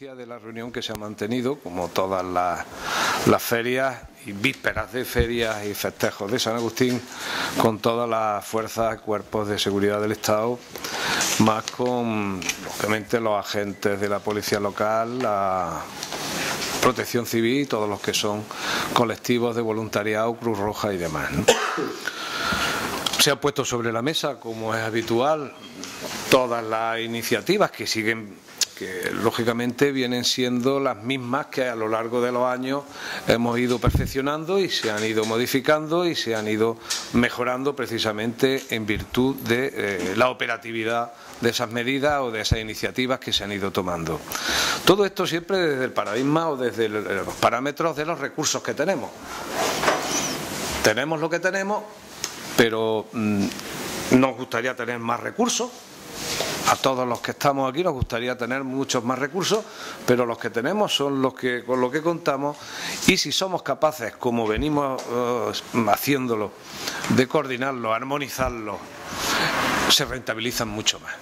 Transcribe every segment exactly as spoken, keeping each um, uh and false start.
consecuencia de la reunión que se ha mantenido, como todas las, las ferias y vísperas de ferias y festejos de San Agustín, con todas las fuerzas y cuerpos de seguridad del Estado, más con, obviamente, los agentes de la policía local, la Protección Civil y todos los que son colectivos de voluntariado, Cruz Roja y demás, ¿no? Se ha puesto sobre la mesa, como es habitual, todas las iniciativas que siguen, que lógicamente vienen siendo las mismas que a lo largo de los años hemos ido perfeccionando y se han ido modificando y se han ido mejorando precisamente en virtud de eh, la operatividad de esas medidas o de esas iniciativas que se han ido tomando. Todo esto siempre desde el paradigma o desde los parámetros de los recursos que tenemos. Tenemos lo que tenemos, pero mmm, nos gustaría tener más recursos. A todos los que estamos aquí nos gustaría tener muchos más recursos, pero los que tenemos son los que con los que contamos, y si somos capaces, como venimos uh, haciéndolo, de coordinarlo, armonizarlo, se rentabilizan mucho más.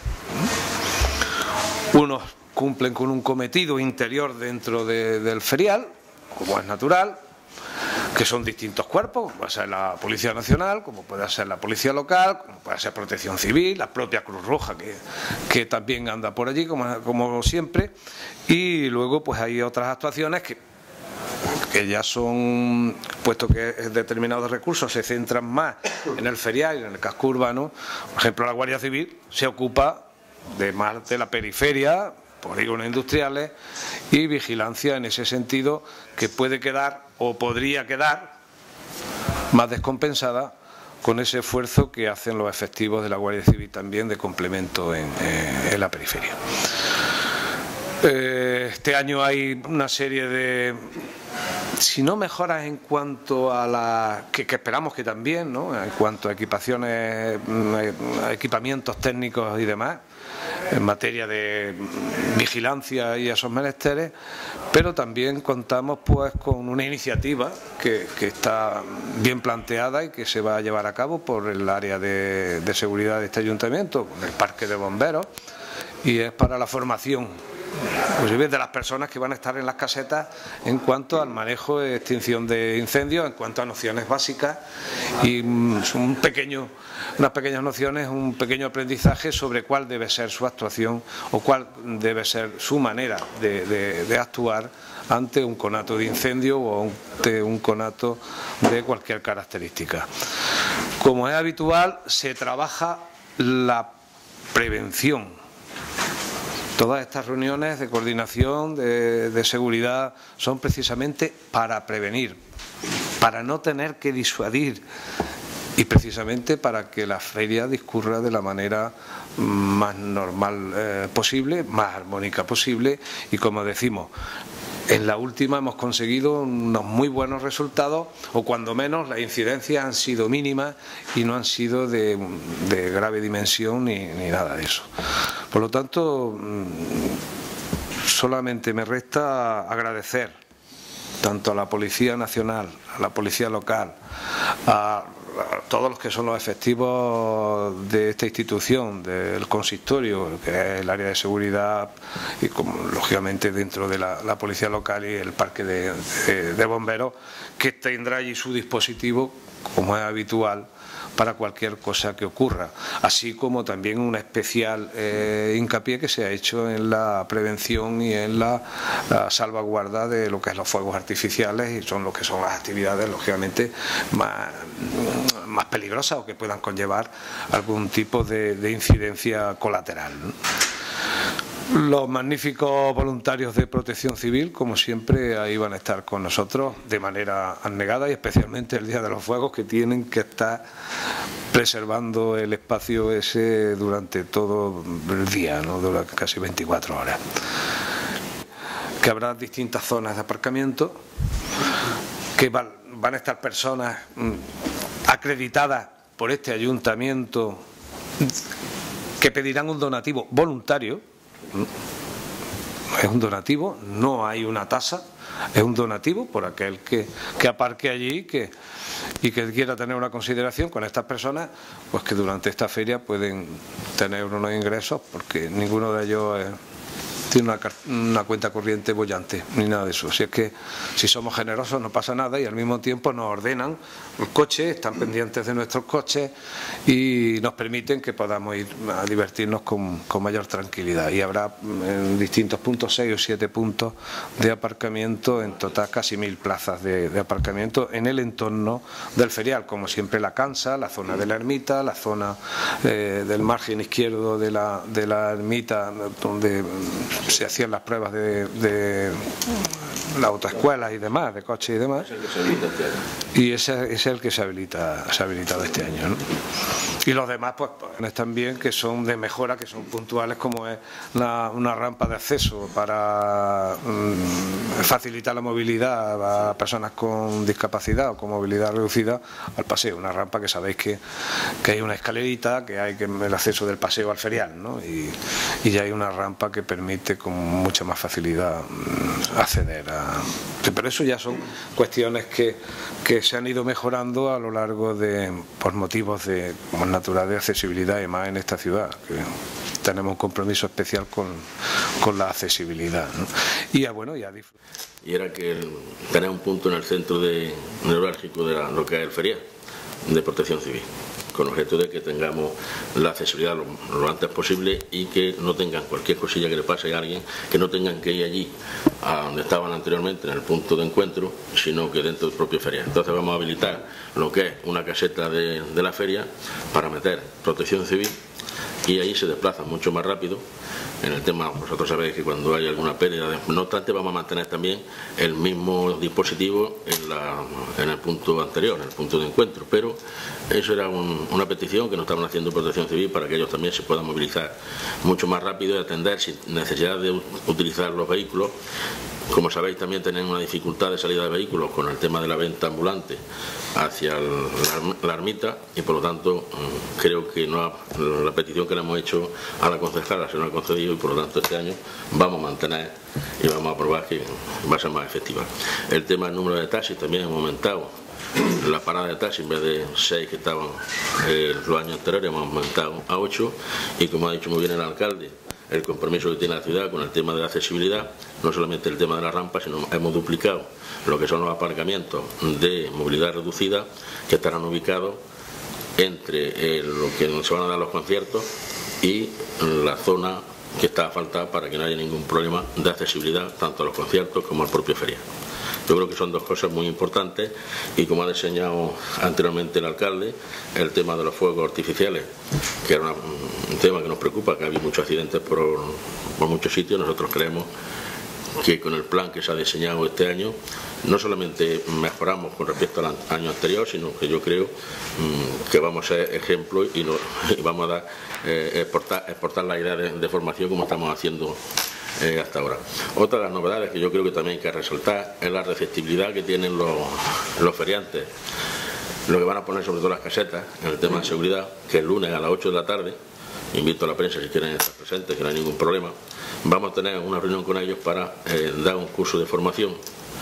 Unos cumplen con un cometido interior dentro de, del ferial, como es natural, que son distintos cuerpos, como puede ser la Policía Nacional, como puede ser la Policía Local, como puede ser Protección Civil, la propia Cruz Roja, que, que también anda por allí, como, como siempre, y luego pues hay otras actuaciones que, que ya son, puesto que determinados recursos se centran más en el ferial y en el casco urbano. Por ejemplo, la Guardia Civil se ocupa de más de la periferia, polígonos industriales y vigilancia en ese sentido, que puede quedar o podría quedar más descompensada con ese esfuerzo que hacen los efectivos de la Guardia Civil también de complemento en, eh, en la periferia. Eh, este año hay una serie de, si no mejoras en cuanto a la que, que esperamos que también, ¿no?, en cuanto a equipaciones, a equipamientos técnicos y demás, en materia de vigilancia y esos menesteres, pero también contamos pues con una iniciativa que, que está bien planteada y que se va a llevar a cabo por el área de, de seguridad de este ayuntamiento, con el parque de bomberos, y es para la formación pues de las personas que van a estar en las casetas en cuanto al manejo de extinción de incendios, en cuanto a nociones básicas y un pequeño, unas pequeñas nociones, un pequeño aprendizaje sobre cuál debe ser su actuación o cuál debe ser su manera de, de, de actuar ante un conato de incendio o ante un conato de cualquier característica. Como es habitual, se trabaja la prevención. Todas estas reuniones de coordinación, de, de seguridad, son precisamente para prevenir, para no tener que disuadir y precisamente para que la feria discurra de la manera más normal eh, posible, más armónica posible, y como decimos, en la última hemos conseguido unos muy buenos resultados, o cuando menos las incidencias han sido mínimas y no han sido de, de grave dimensión ni, ni nada de eso. Por lo tanto, solamente me resta agradecer tanto a la Policía Nacional, a la Policía Local, a a todos los que son los efectivos de esta institución, del consistorio, que es el área de seguridad, y como, lógicamente dentro de la, la policía local y el parque de, de, de bomberos, que tendrá allí su dispositivo, como es habitual, para cualquier cosa que ocurra, así como también un especial eh, hincapié que se ha hecho en la prevención y en la, la salvaguarda de lo que es los fuegos artificiales, y son lo que son las actividades lógicamente más, más peligrosas o que puedan conllevar algún tipo de, de incidencia colateral, ¿no? Los magníficos voluntarios de Protección Civil, como siempre, ahí van a estar con nosotros de manera abnegada, y especialmente el día de los fuegos, que tienen que estar preservando el espacio ese durante todo el día, ¿no?, durante casi veinticuatro horas. Que habrá distintas zonas de aparcamiento, que van, van a estar personas mmm, acreditadas por este ayuntamiento que pedirán un donativo voluntario. Es un donativo, no hay una tasa, es un donativo por aquel que, que aparque allí que, y que quiera tener una consideración con estas personas, pues que durante esta feria pueden tener unos ingresos, porque ninguno de ellos es tiene una, una cuenta corriente bollante, ni nada de eso. Si es que si somos generosos no pasa nada y al mismo tiempo nos ordenan los coches, están pendientes de nuestros coches y nos permiten que podamos ir a divertirnos con, con mayor tranquilidad. Y habrá en distintos puntos, seis o siete puntos de aparcamiento, en total casi mil plazas de, de aparcamiento en el entorno del ferial, como siempre la Cansa, la zona de la ermita, la zona eh, del margen izquierdo de la, de la ermita, donde se hacían las pruebas de, de la autoescuela y demás, de coches y demás, y ese es el que se habilita, se ha habilitado este año, ¿no? Y los demás pues, pues también que son de mejora, que son puntuales, como es la, una rampa de acceso para mmm, facilitar la movilidad a personas con discapacidad o con movilidad reducida al paseo, una rampa que sabéis que, que hay una escalerita, que hay que el acceso del paseo al ferial, ¿no? y, y ya hay una rampa que permite con mucha más facilidad mmm, acceder a... Pero eso ya son cuestiones que, que se han ido mejorando a lo largo de, por motivos de natural de accesibilidad, y más en esta ciudad, que tenemos un compromiso especial con, con la accesibilidad, ¿no? Y ya bueno, ya disfrutar. Y era que el, tener un punto en el centro de, neurálgico de la, lo que es el ferial de Protección Civil, con objeto de que tengamos la accesibilidad lo, lo antes posible y que no tengan cualquier cosilla que le pase a alguien, que no tengan que ir allí a donde estaban anteriormente en el punto de encuentro, sino que dentro del propio ferial. Entonces vamos a habilitar lo que es una caseta de, de la feria para meter Protección Civil y ahí se desplazan mucho más rápido. En el tema, vosotros sabéis que cuando hay alguna pérdida, de... no obstante vamos a mantener también el mismo dispositivo en, la, en el punto anterior, en el punto de encuentro, pero eso era un, una petición que nos estaban haciendo Protección Civil para que ellos también se puedan movilizar mucho más rápido y atender sin necesidad de utilizar los vehículos. Como sabéis, también tienen una dificultad de salida de vehículos con el tema de la venta ambulante hacia el, la, la ermita, y por lo tanto creo que no ha, la petición que le hemos hecho a la concejala se nos ha concedido, y por lo tanto este año vamos a mantener y vamos a probar que va a ser más efectiva. El tema del número de taxis también hemos aumentado. La parada de taxi, en vez de seis que estaban eh, los años anteriores, hemos aumentado a ocho, y como ha dicho muy bien el alcalde, el compromiso que tiene la ciudad con el tema de la accesibilidad, no solamente el tema de la rampa, sino hemos duplicado lo que son los aparcamientos de movilidad reducida, que estarán ubicados entre eh, lo que se van a dar los conciertos y la zona que está asfaltada, para que no haya ningún problema de accesibilidad tanto a los conciertos como al propio ferial. Yo creo que son dos cosas muy importantes, y como ha diseñado anteriormente el alcalde, el tema de los fuegos artificiales, que era una, un tema que nos preocupa, que ha habido muchos accidentes por, por muchos sitios. Nosotros creemos que con el plan que se ha diseñado este año no solamente mejoramos con respecto al año anterior, sino que yo creo mmm, que vamos a ser ejemplo y, no, y vamos a dar, eh, exportar, exportar la idea de, de formación como estamos haciendo Eh, hasta ahora. Otra de las novedades que yo creo que también hay que resaltar es la receptibilidad que tienen los, los feriantes. Lo que van a poner sobre todo las casetas en el tema de seguridad, que el lunes a las ocho de la tarde, invito a la prensa si quieren estar presentes, que no hay ningún problema, vamos a tener una reunión con ellos para eh, dar un curso de formación,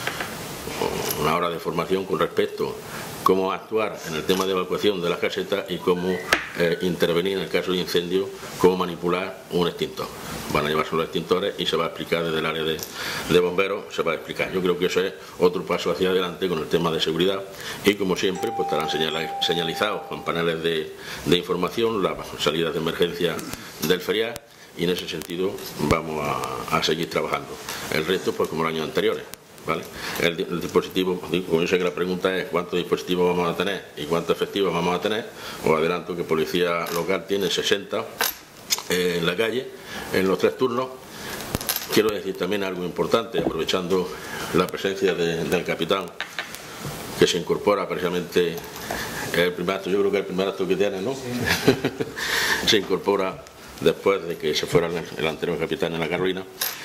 una hora de formación con respecto a cómo actuar en el tema de evacuación de las casetas y cómo eh, intervenir en el caso de incendio, cómo manipular un extintor. Van a llevarse los extintores y se va a explicar desde el área de, de bomberos, se va a explicar. Yo creo que eso es otro paso hacia adelante con el tema de seguridad, y como siempre pues estarán señalizados con paneles de, de información las salidas de emergencia del ferial, y en ese sentido vamos a, a seguir trabajando. El resto pues como los años anteriores. ¿Vale? El, el dispositivo, como yo sé que la pregunta es cuántos dispositivos vamos a tener y cuántos efectivos vamos a tener, os adelanto que Policía Local tiene sesenta eh, en la calle, en los tres turnos. Quiero decir también algo importante, aprovechando la presencia de, del capitán, que se incorpora precisamente el primer acto, yo creo que es el primer acto que tiene, ¿no? Sí. Se incorpora después de que se fuera el, el anterior capitán en la Carolina.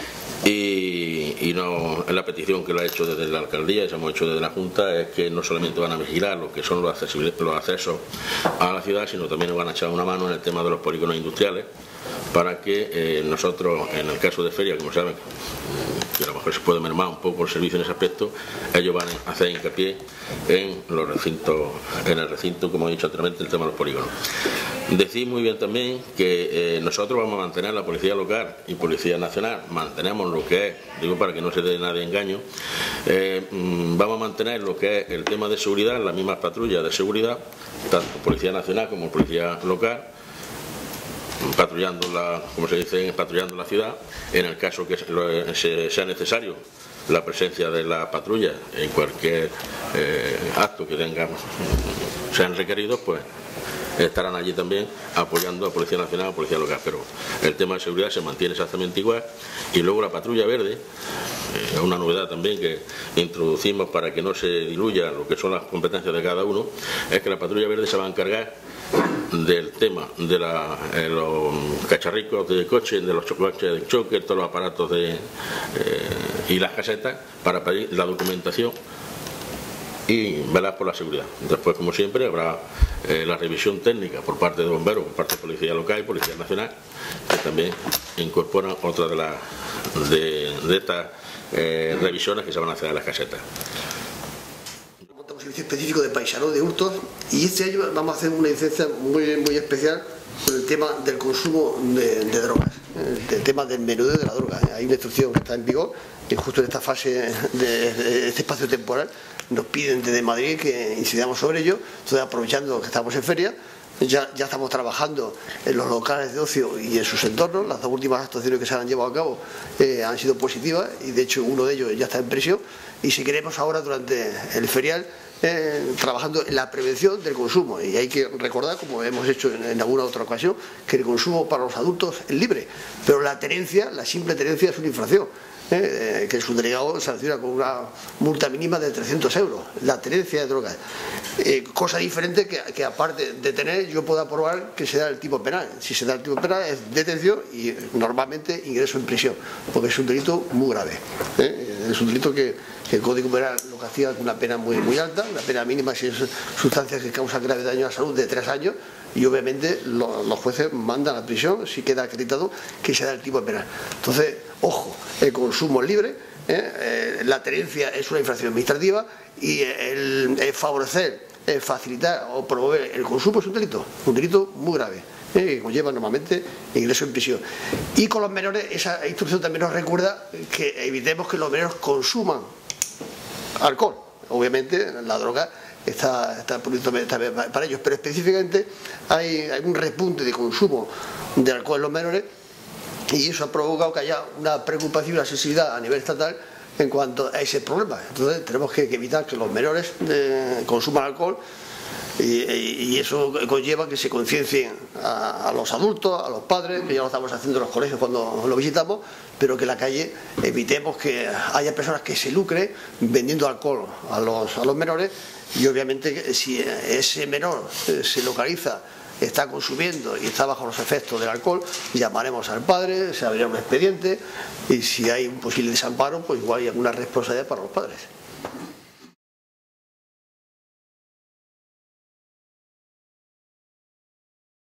Y, y no, la petición que lo ha hecho desde la alcaldía y se hemos hecho desde la Junta es que no solamente van a vigilar lo que son los, los accesos a la ciudad, sino también nos van a echar una mano en el tema de los polígonos industriales, para que eh, nosotros, en el caso de feria, como saben, que a lo mejor se puede mermar un poco el servicio en ese aspecto, ellos van a hacer hincapié en los recintos, en el recinto, como he dicho anteriormente, el tema de los polígonos. Decir muy bien también que eh, nosotros vamos a mantener la Policía Local y Policía Nacional, mantenemos lo que es, digo para que no se dé nada de engaño, eh, vamos a mantener lo que es el tema de seguridad, las mismas patrullas de seguridad, tanto Policía Nacional como Policía Local, patrullando la, como se dice, patrullando la ciudad, en el caso que sea necesario la presencia de la patrulla en cualquier eh, acto que tengan, sean requeridos, pues estarán allí también apoyando a Policía Nacional o Policía Local, pero el tema de seguridad se mantiene exactamente igual. Y luego la patrulla verde, es eh, una novedad también que introducimos para que no se diluya lo que son las competencias de cada uno, es que la patrulla verde se va a encargar del tema de la, eh, los cacharricos de coche, de los coches de choque, todos los aparatos de, eh, y las casetas, para pedir la documentación y velar por la seguridad. Después, como siempre, habrá eh, la revisión técnica por parte de bomberos, por parte de Policía Local y Policía Nacional, que también incorporan otra de, la, de, de estas eh, revisiones que se van a hacer a las casetas. Montamos un servicio específico de paisano de hurtos y este año vamos a hacer una licencia muy, muy especial con el tema del consumo de, de drogas, el tema del menudeo de la droga. Hay una instrucción que está en vigor y justo en esta fase de, de este espacio temporal nos piden desde Madrid que incidamos sobre ello. Entonces, aprovechando que estamos en feria, ya, ya estamos trabajando en los locales de ocio y en sus entornos. Las dos últimas actuaciones que se han llevado a cabo eh, han sido positivas y de hecho uno de ellos ya está en prisión, y seguiremos ahora durante el ferial eh, trabajando en la prevención del consumo. Y hay que recordar, como hemos hecho en, en alguna otra ocasión, que el consumo para los adultos es libre, pero la tenencia, la simple tenencia es una infracción. Eh, que el subdelegado sanciona con una multa mínima de trescientos euros, la tenencia de drogas. Eh, cosa diferente que, que aparte de tener yo pueda probar que se da el tipo penal. Si se da el tipo penal es detención y normalmente ingreso en prisión, porque es un delito muy grave. ¿eh? Es un delito que, que el Código Penal lo castiga con una pena muy, muy alta, una pena mínima si es sustancias que causan grave daño a la salud de tres años. Y obviamente lo, los jueces mandan a prisión si queda acreditado que se da el tipo de penal. Entonces, ojo, el consumo es libre, ¿eh? Eh, la tenencia es una infracción administrativa y el, el favorecer, el facilitar o promover el consumo es un delito, un delito muy grave, ¿eh? que conlleva normalmente ingreso en prisión. Y con los menores, esa instrucción también nos recuerda que evitemos que los menores consuman alcohol. Obviamente la droga está, está para ellos, pero específicamente hay, hay un repunte de consumo de alcohol en los menores y eso ha provocado que haya una preocupación y una sensibilidad a nivel estatal en cuanto a ese problema. Entonces tenemos que, que evitar que los menores eh, consuman alcohol y, y eso conlleva que se conciencien a, a los adultos, a los padres, que ya lo estamos haciendo en los colegios cuando lo visitamos, pero que en la calle evitemos que haya personas que se lucren vendiendo alcohol a los, a los menores. Y obviamente si ese menor se localiza, está consumiendo y está bajo los efectos del alcohol, llamaremos al padre, se abrirá un expediente y si hay un posible desamparo, pues igual hay alguna responsabilidad para los padres.